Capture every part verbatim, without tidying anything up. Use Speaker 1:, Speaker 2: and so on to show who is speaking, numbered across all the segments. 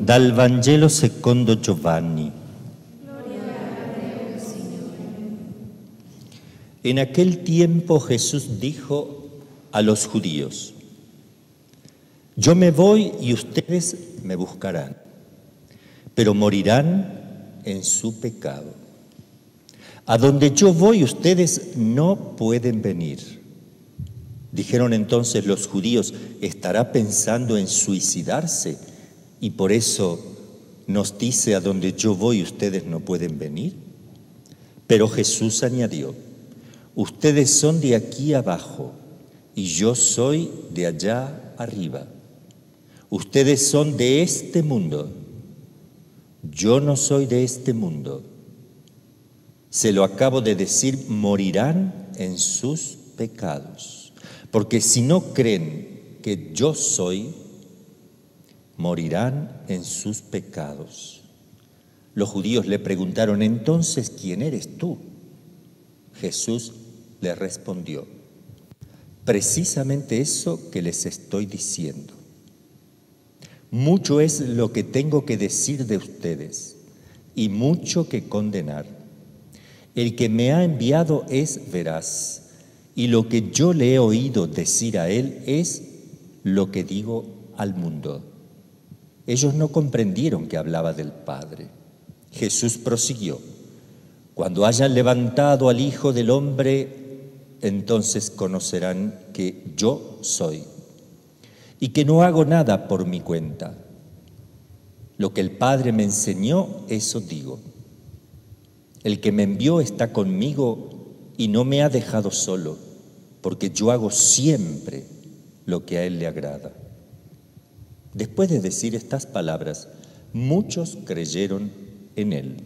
Speaker 1: Dal Vangelo secondo Giovanni. En aquel tiempo Jesús dijo a los judíos: yo me voy y ustedes me buscarán, pero morirán en su pecado. A donde yo voy ustedes no pueden venir. Dijeron entonces los judíos: ¿estará pensando en suicidarse? Y por eso nos dice: a donde yo voy ustedes no pueden venir. Pero Jesús añadió: ustedes son de aquí abajo y yo soy de allá arriba. Ustedes son de este mundo, yo no soy de este mundo. Se lo acabo de decir, morirán en sus pecados. Porque si no creen que yo soy, morirán en sus pecados. Los judíos le preguntaron: entonces, ¿quién eres tú? Jesús les respondió: precisamente eso que les estoy diciendo. Mucho es lo que tengo que decir de ustedes y mucho que condenar. El que me ha enviado es veraz, y lo que yo le he oído decir a él es lo que digo al mundo. Ellos no comprendieron que hablaba del Padre. Jesús prosiguió: cuando hayan levantado al Hijo del Hombre, entonces conocerán que yo soy y que no hago nada por mi cuenta. Lo que el Padre me enseñó, eso digo. El que me envió está conmigo y no me ha dejado solo, porque yo hago siempre lo que a Él le agrada. Después de decir estas palabras, muchos creyeron en Él.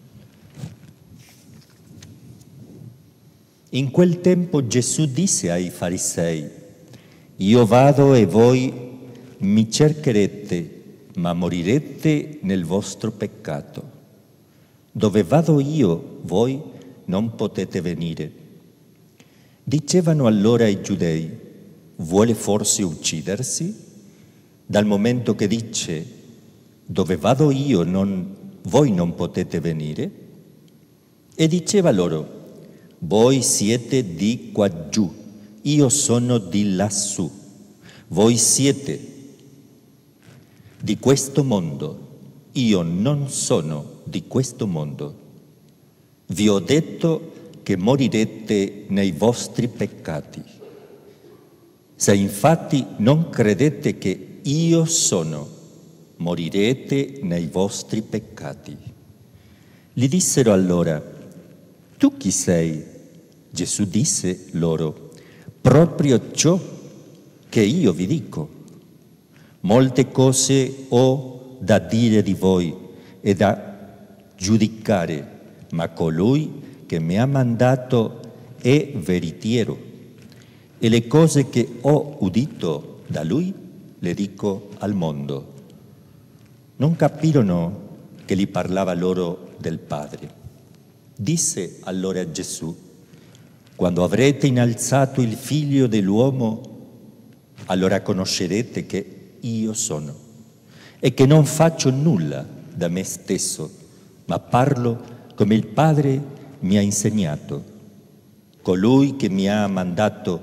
Speaker 1: In quel tempo Gesù disse ai farisei: io vado e voi mi cercherete, ma morirete nel vostro peccato. Dove vado io, voi non potete venire. Dicevano allora i giudei: vuole forse uccidersi? Dal momento che dice: dove vado io, non, voi non potete venire? E diceva loro: voi siete di qua giù, io sono di lassù. Voi siete di questo mondo, io non sono di questo mondo. Vi ho detto che morirete nei vostri peccati. Se infatti non credete che io sono, morirete nei vostri peccati. Gli dissero allora: tu chi sei? Gesù disse loro: proprio ciò che io vi dico. Molte cose ho da dire di voi e da giudicare, ma colui che mi ha mandato è veritiero, e le cose che ho udito da lui le dico al mondo. Non capirono che gli parlava loro del Padre. Disse allora Gesù: quando avrete innalzato il Figlio dell'uomo, allora conoscerete che io sono e che non faccio nulla da me stesso, ma parlo come il Padre mi ha insegnato. Colui che mi ha mandato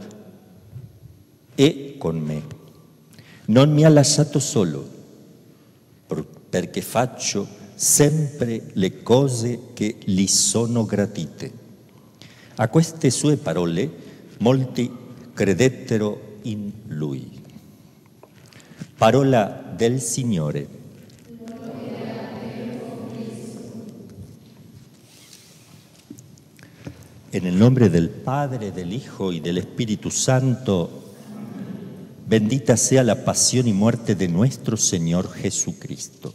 Speaker 1: è con me. Non mi ha lasciato solo, perché faccio sempre le cose che gli sono gradite. A queste sue parole molti credettero in lui. Parola del Signore. En el nombre del Padre, del Hijo y del Espíritu Santo, bendita sea la pasión y muerte de nuestro Señor Jesucristo.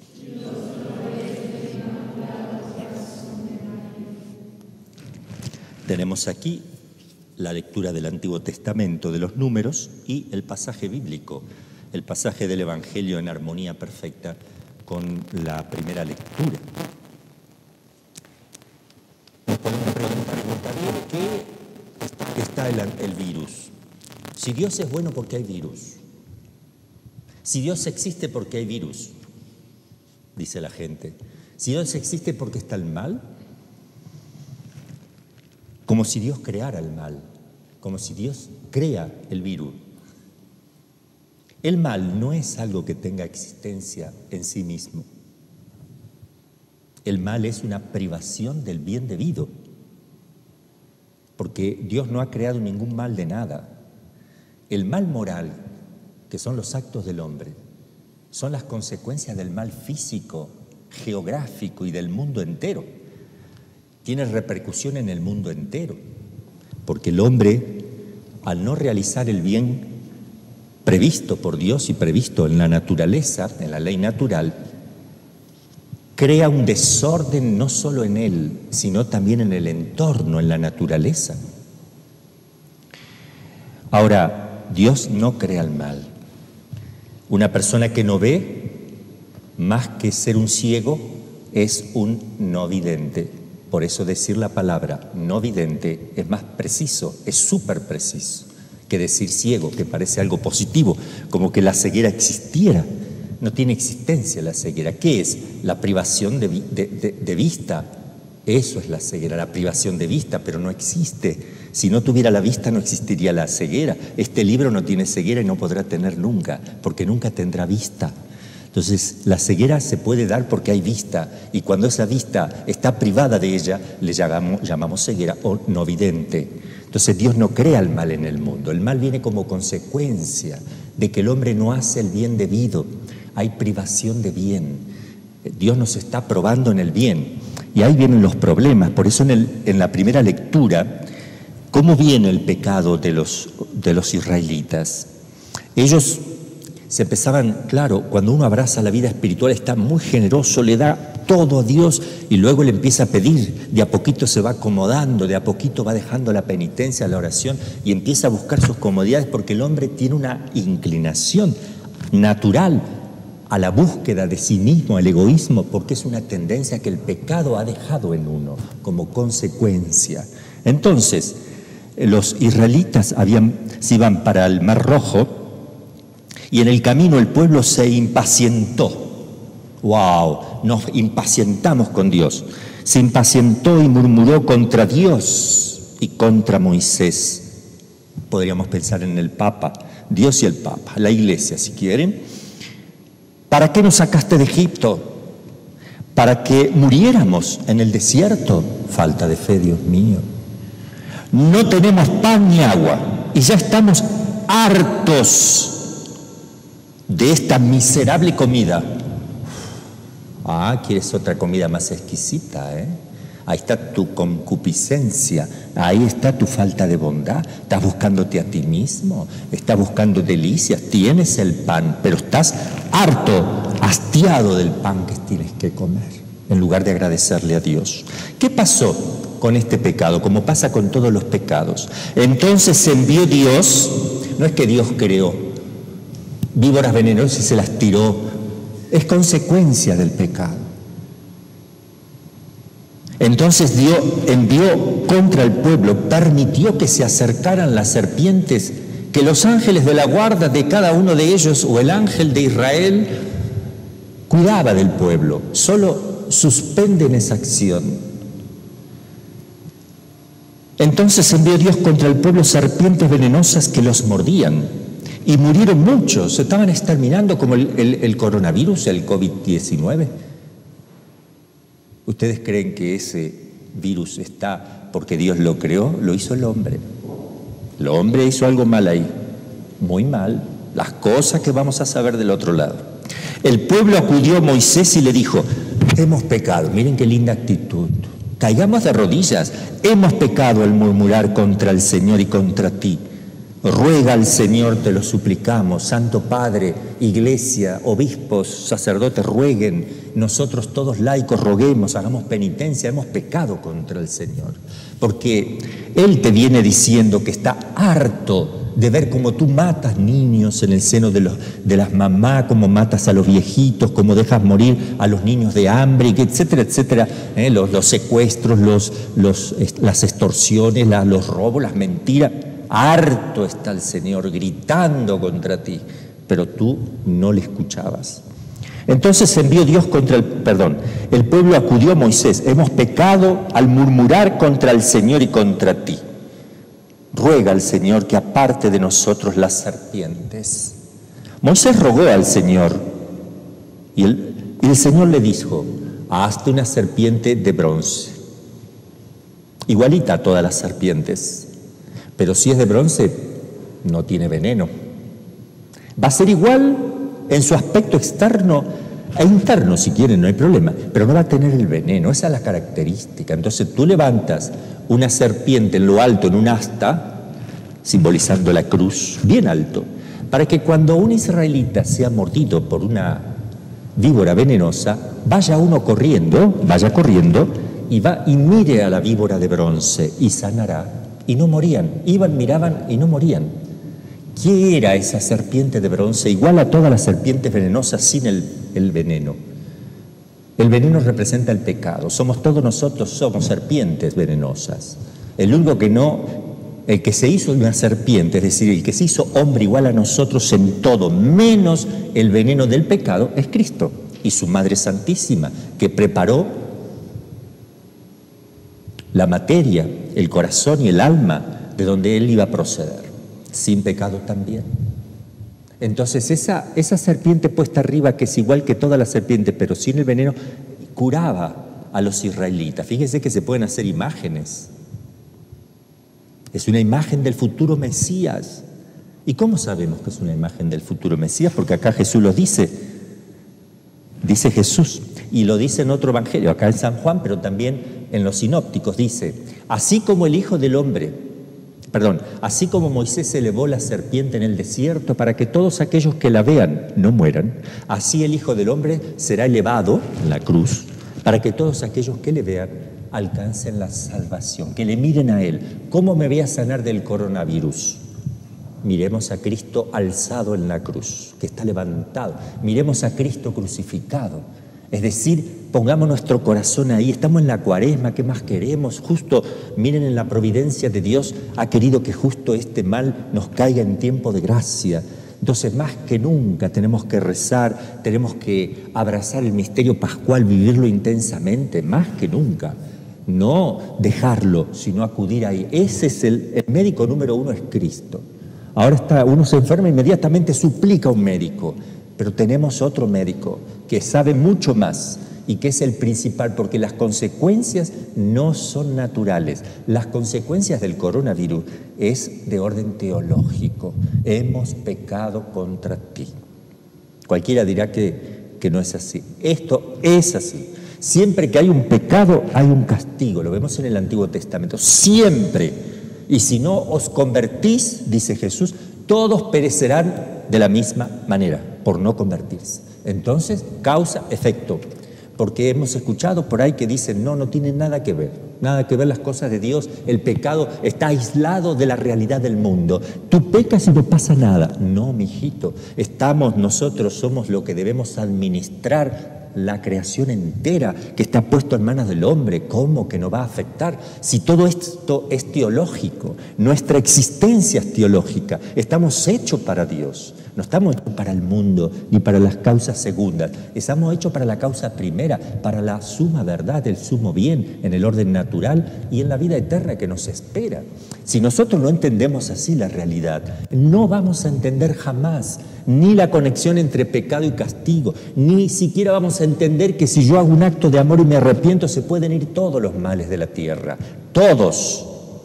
Speaker 1: Tenemos aquí la lectura del Antiguo Testamento de los Números y el pasaje bíblico, el pasaje del Evangelio en armonía perfecta con la primera lectura. Nos podemos preguntar, ¿por qué está el, el virus? Si Dios es bueno, ¿por qué hay virus? Si Dios existe, ¿por qué hay virus? dice la gente. Si Dios existe, ¿por qué está el mal? Como si Dios creara el mal, como si Dios crea el virus. El mal no es algo que tenga existencia en sí mismo. El mal es una privación del bien debido, porque Dios no ha creado ningún mal de nada. El mal moral, que son los actos del hombre, son las consecuencias del mal físico, geográfico y del mundo entero. Tiene repercusión en el mundo entero, porque el hombre, al no realizar el bien previsto por Dios y previsto en la naturaleza, en la ley natural, crea un desorden no solo en él, sino también en el entorno, en la naturaleza. Ahora, Dios no crea el mal. Una persona que no ve, más que ser un ciego, es un no vidente. Por eso decir la palabra no vidente es más preciso, es súper preciso, que decir ciego, que parece algo positivo, como que la ceguera existiera. No tiene existencia la ceguera. ¿Qué es? La privación de, de, de, de vista. Eso es la ceguera, la privación de vista, pero no existe. Si no tuviera la vista, no existiría la ceguera. Este libro no tiene ceguera y no podrá tener nunca, porque nunca tendrá vista. Entonces, la ceguera se puede dar porque hay vista, y cuando esa vista está privada de ella, le llamamos, llamamos ceguera o no vidente. Entonces, Dios no crea el mal en el mundo. El mal viene como consecuencia de que el hombre no hace el bien debido. Hay privación de bien. Dios nos está probando en el bien. Y ahí vienen los problemas. Por eso en, el, en la primera lectura, ¿cómo viene el pecado de los, de los israelitas? Ellos se empezaban, claro, cuando uno abraza la vida espiritual está muy generoso, le da todo a Dios y luego le empieza a pedir, de a poquito se va acomodando, de a poquito va dejando la penitencia, la oración y empieza a buscar sus comodidades porque el hombre tiene una inclinación natural a la búsqueda de sí mismo, al egoísmo, porque es una tendencia que el pecado ha dejado en uno como consecuencia. Entonces, los israelitas habían, se iban para el Mar Rojo y en el camino el pueblo se impacientó. ¡Wow! Nos impacientamos con Dios. Se impacientó y murmuró contra Dios y contra Moisés. Podríamos pensar en el Papa, Dios y el Papa, la Iglesia, si quieren. ¿Para qué nos sacaste de Egipto? ¿Para que muriéramos en el desierto? Falta de fe, Dios mío. No tenemos pan ni agua y ya estamos hartos de esta miserable comida. Ah, ¿quieres otra comida más exquisita, eh? Ahí está tu concupiscencia, ahí está tu falta de bondad. Estás buscándote a ti mismo, estás buscando delicias, tienes el pan, pero estás harto, hastiado del pan que tienes que comer, en lugar de agradecerle a Dios. ¿Qué pasó con este pecado? Como pasa con todos los pecados. Entonces envió Dios, no es que Dios creó víboras venenosas y se las tiró, es consecuencia del pecado. Entonces Dios envió contra el pueblo, permitió que se acercaran las serpientes, que los ángeles de la guarda de cada uno de ellos, o el ángel de Israel, cuidaba del pueblo. Solo suspenden esa acción. Entonces envió Dios contra el pueblo serpientes venenosas que los mordían, y murieron muchos, se estaban exterminando como el, el, el coronavirus, el COVID diecinueve. ¿Ustedes creen que ese virus está porque Dios lo creó? Lo hizo el hombre. El hombre hizo algo mal ahí, muy mal, las cosas que vamos a saber del otro lado. El pueblo acudió a Moisés y le dijo, hemos pecado, miren qué linda actitud, caigamos de rodillas, hemos pecado al murmurar contra el Señor y contra ti. Ruega al Señor, te lo suplicamos, Santo Padre, Iglesia, obispos, sacerdotes, rueguen, nosotros todos laicos roguemos, hagamos penitencia, hemos pecado contra el Señor. Porque Él te viene diciendo que está harto de ver cómo tú matas niños en el seno de, los, de las mamás, cómo matas a los viejitos, cómo dejas morir a los niños de hambre, etcétera, etcétera, ¿eh? los, los secuestros, los, los, las extorsiones, la, los robos, las mentiras. Harto está el Señor gritando contra ti, pero tú no le escuchabas. Entonces envió Dios contra el, perdón, el pueblo acudió a Moisés, hemos pecado al murmurar contra el Señor y contra ti. Ruega al Señor que aparte de nosotros las serpientes. Moisés rogó al Señor y el, y el Señor le dijo, hazte una serpiente de bronce, igualita a todas las serpientes, pero si es de bronce no tiene veneno. Va a ser igual en su aspecto externo e interno, si quieren, no hay problema, pero no va a tener el veneno, esa es la característica. Entonces tú levantas una serpiente en lo alto, en un asta, simbolizando la cruz, bien alto, para que cuando un israelita sea mordido por una víbora venenosa, vaya uno corriendo, vaya corriendo, y va y mire a la víbora de bronce y sanará, y no morían, iban, miraban y no morían. ¿Qué era esa serpiente de bronce? Igual a todas las serpientes venenosas sin el, el veneno. El veneno representa el pecado. Somos todos nosotros, somos serpientes venenosas. El único que no, el que se hizo una serpiente, es decir, el que se hizo hombre igual a nosotros en todo, menos el veneno del pecado, es Cristo y su Madre Santísima, que preparó la materia, el corazón y el alma de donde Él iba a proceder. Sin pecado también. Entonces esa, esa serpiente puesta arriba, que es igual que toda la serpiente, pero sin el veneno, curaba a los israelitas. Fíjense que se pueden hacer imágenes. Es una imagen del futuro Mesías. ¿Y cómo sabemos que es una imagen del futuro Mesías? Porque acá Jesús lo dice. Dice Jesús, y lo dice en otro evangelio, acá en San Juan, pero también en los sinópticos, dice, así como el Hijo del Hombre, Perdón, así como Moisés elevó la serpiente en el desierto para que todos aquellos que la vean no mueran, así el Hijo del Hombre será elevado en la cruz para que todos aquellos que le vean alcancen la salvación, que le miren a Él. ¿Cómo me voy a sanar del coronavirus? Miremos a Cristo alzado en la cruz, que está levantado. Miremos a Cristo crucificado. Es decir, pongamos nuestro corazón ahí, estamos en la cuaresma, ¿qué más queremos? Justo, miren, en la providencia de Dios ha querido que justo este mal nos caiga en tiempo de gracia. Entonces, más que nunca tenemos que rezar, tenemos que abrazar el misterio pascual, vivirlo intensamente, más que nunca. No dejarlo, sino acudir ahí. Ese es el, el médico número uno, es Cristo. Ahora está, uno se enferma, inmediatamente suplica a un médico, pero tenemos otro médico que sabe mucho más y que es el principal, porque las consecuencias no son naturales. Las consecuencias del coronavirus es de orden teológico. Hemos pecado contra ti. Cualquiera dirá que, que no es así. Esto es así. Siempre que hay un pecado, hay un castigo. Lo vemos en el Antiguo Testamento. Siempre. Y si no os convertís, dice Jesús, todos perecerán de la misma manera, por no convertirse. Entonces, causa, efecto. Porque hemos escuchado por ahí que dicen, no, no tiene nada que ver, nada que ver las cosas de Dios, el pecado está aislado de la realidad del mundo. Tú pecas y no pasa nada. No, mijito, estamos, nosotros somos lo que debemos administrar la creación entera que está puesto en manos del hombre. ¿Cómo que no va a afectar? Si todo esto es teológico, nuestra existencia es teológica, estamos hechos para Dios. No estamos hechos para el mundo ni para las causas segundas. Estamos hechos para la causa primera, para la suma verdad, el sumo bien en el orden natural y en la vida eterna que nos espera. Si nosotros no entendemos así la realidad, no vamos a entender jamás ni la conexión entre pecado y castigo, ni siquiera vamos a entender que si yo hago un acto de amor y me arrepiento, se pueden ir todos los males de la tierra. Todos.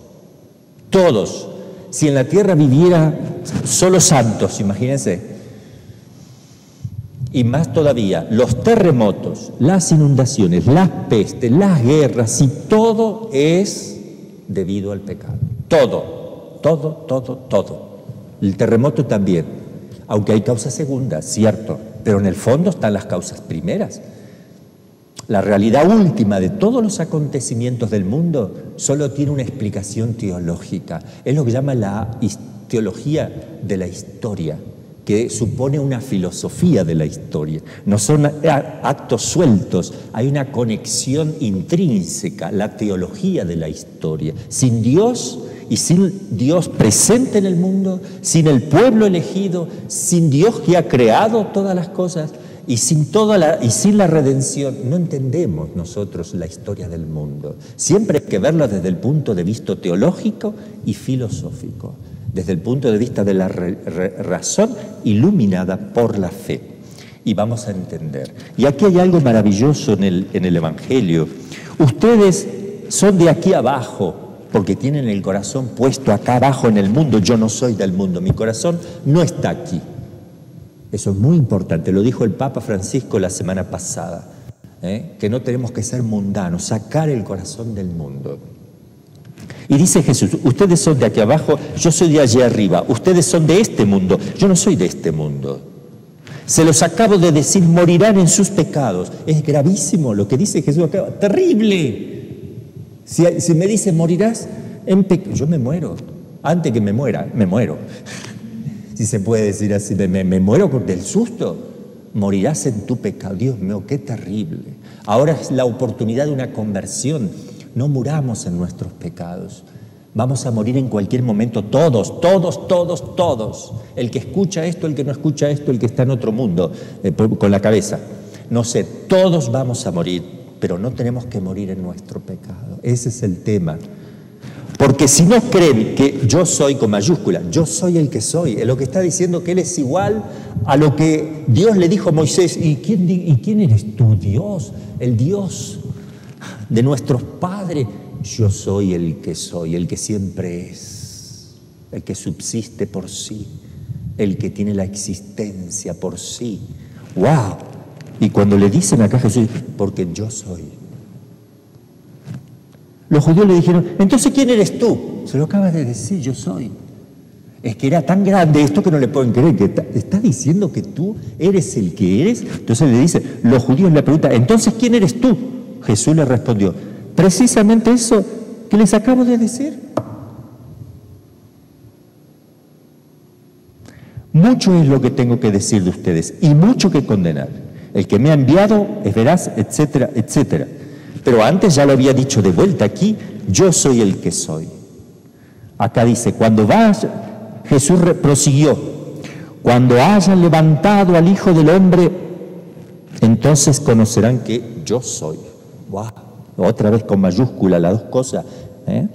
Speaker 1: Todos. Si en la tierra viviera solo santos, imagínense, y más todavía, los terremotos, las inundaciones, las pestes, las guerras, y todo es debido al pecado. Todo, todo, todo, todo. El terremoto también, aunque hay causas segundas, cierto, pero en el fondo están las causas primeras. La realidad última de todos los acontecimientos del mundo solo tiene una explicación teológica. Es lo que llama la teología de la historia, que supone una filosofía de la historia. No son actos sueltos, hay una conexión intrínseca, la teología de la historia. Sin Dios y sin Dios presente en el mundo, sin el pueblo elegido, sin Dios que ha creado todas las cosas, Y sin, toda la, y sin la redención no entendemos nosotros la historia del mundo. Siempre hay que verla desde el punto de vista teológico y filosófico, desde el punto de vista de la re, re, razón iluminada por la fe. Y vamos a entender. Y aquí hay algo maravilloso en el, en el Evangelio. Ustedes son de aquí abajo, porque tienen el corazón puesto acá abajo en el mundo. Yo no soy del mundo, mi corazón no está aquí. Eso es muy importante, lo dijo el Papa Francisco la semana pasada, ¿eh? que no tenemos que ser mundanos, sacar el corazón del mundo. Y dice Jesús, ustedes son de aquí abajo, yo soy de allí arriba, ustedes son de este mundo, yo no soy de este mundo. Se los acabo de decir, morirán en sus pecados. Es gravísimo lo que dice Jesús acá, terrible. Si, si me dice, morirás en pecado, yo me muero. Antes que me muera, me muero. Si se puede decir así, me, me muero del susto. Morirás en tu pecado. Dios mío, qué terrible. Ahora es la oportunidad de una conversión. No muramos en nuestros pecados. Vamos a morir en cualquier momento, todos, todos, todos, todos. El que escucha esto, el que no escucha esto, el que está en otro mundo, eh, con la cabeza. No sé, todos vamos a morir. Pero no tenemos que morir en nuestro pecado. Ese es el tema. Porque si no creen que yo soy con mayúscula, yo soy el que soy, es lo que está diciendo que Él es igual a lo que Dios le dijo a Moisés. ¿Y quién, y quién eres tú, Dios? El Dios de nuestros padres. Yo soy el que soy, el que siempre es, el que subsiste por sí, el que tiene la existencia por sí. ¡Wow! Y cuando le dicen acá a Jesús, porque yo soy. Los judíos le dijeron, entonces ¿quién eres tú? Se lo acabas de decir, yo soy. Es que era tan grande esto que no le pueden creer, que está, está diciendo que tú eres el que eres. Entonces le dice, los judíos le preguntan, entonces ¿quién eres tú? Jesús le respondió, precisamente eso que les acabo de decir. Mucho es lo que tengo que decir de ustedes y mucho que condenar. El que me ha enviado es veraz, etcétera, etcétera. Pero antes ya lo había dicho de vuelta aquí, yo soy el que soy. Acá dice, cuando vaya, Jesús prosiguió, cuando hayan levantado al Hijo del Hombre, entonces conocerán que yo soy. ¡Wow! Otra vez con mayúscula las dos cosas. ¿eh?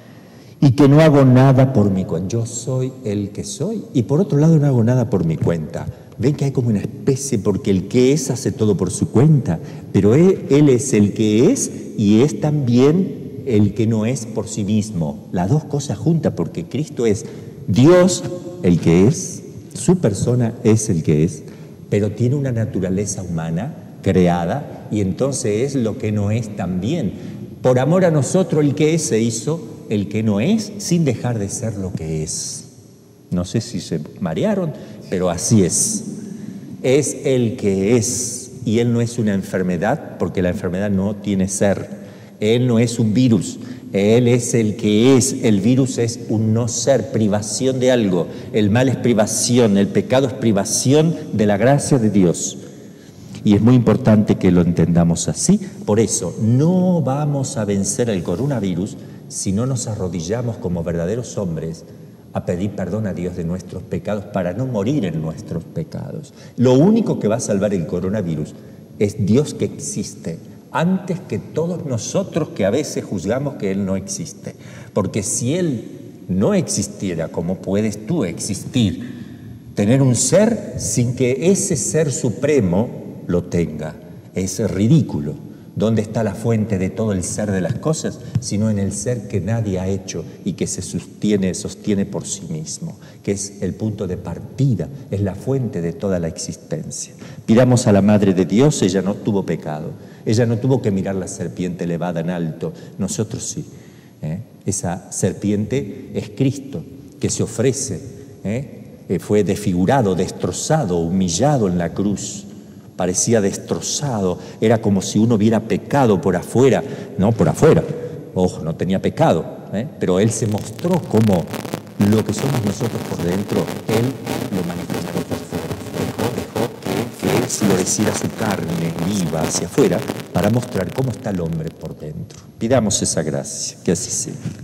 Speaker 1: Y que no hago nada por mi cuenta. Yo soy el que soy. Y por otro lado no hago nada por mi cuenta. Ven que hay como una especie, porque el que es hace todo por su cuenta, pero él, él es el que es y es también el que no es por sí mismo. Las dos cosas juntas, porque Cristo es Dios, el que es, su persona es el que es, pero tiene una naturaleza humana creada y entonces es lo que no es también. Por amor a nosotros el que es se hizo el que no es sin dejar de ser lo que es. No sé si se marearon, pero así es. Es el que es, y Él no es una enfermedad, porque la enfermedad no tiene ser. Él no es un virus, Él es el que es. El virus es un no ser, privación de algo. El mal es privación, el pecado es privación de la gracia de Dios. Y es muy importante que lo entendamos así. Por eso, no vamos a vencer el coronavirus si no nos arrodillamos como verdaderos hombres a pedir perdón a Dios de nuestros pecados para no morir en nuestros pecados. Lo único que va a salvar el coronavirus es Dios que existe, antes que todos nosotros que a veces juzgamos que Él no existe. Porque si Él no existiera, ¿cómo puedes tú existir? Tener un ser sin que ese ser supremo lo tenga. Es ridículo. ¿Dónde está la fuente de todo el ser de las cosas? Sino en el ser que nadie ha hecho y que se sostiene, sostiene por sí mismo, que es el punto de partida, es la fuente de toda la existencia. Pidamos a la Madre de Dios, ella no tuvo pecado, ella no tuvo que mirar la serpiente elevada en alto, nosotros sí. ¿eh? Esa serpiente es Cristo, que se ofrece, ¿eh? fue desfigurado, destrozado, humillado en la cruz. Parecía destrozado, era como si uno hubiera pecado por afuera, no por afuera, ojo, no tenía pecado, ¿eh? pero Él se mostró como lo que somos nosotros por dentro, Él lo manifestó por fuera, dejó, dejó que, que Él floreciera su carne viva hacia afuera para mostrar cómo está el hombre por dentro. Pidamos esa gracia, que así sea.